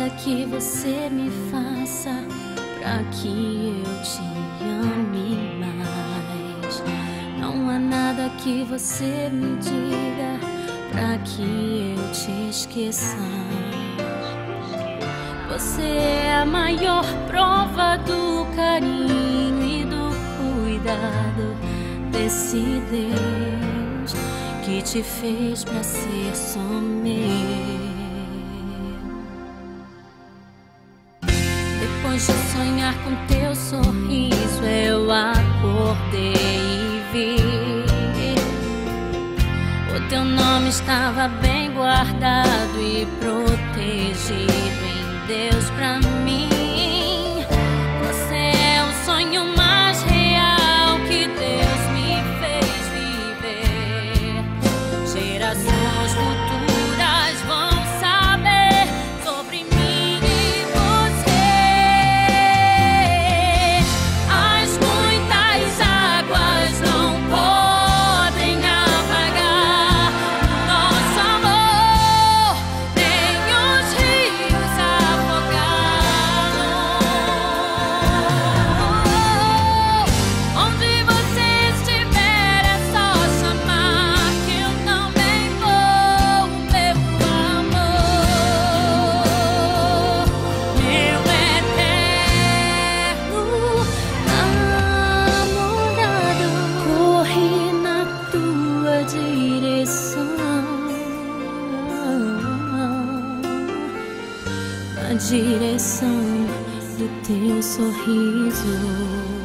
nada que você me faça pra que eu te ame mais. Não há nada que você me diga pra que eu te esqueça. Você é a maior prova do carinho e do cuidado desse Deus que te fez pra ser só meu. Depois de sonhar com teu sorriso, eu acordei e vi o teu nome estava bem guardado e protegido em Deus pra mim. Você é o sonho mais real que Deus me fez viver. Gerações futuras vão saber sobre mim e você. As muitas águas não podem apagar nosso amor, nem os rios afogá-lo. Onde você estiver é só chamar que eu também vou, meu amor, meu eterno namorado. Corri na tua direção, na direção do teu sorriso.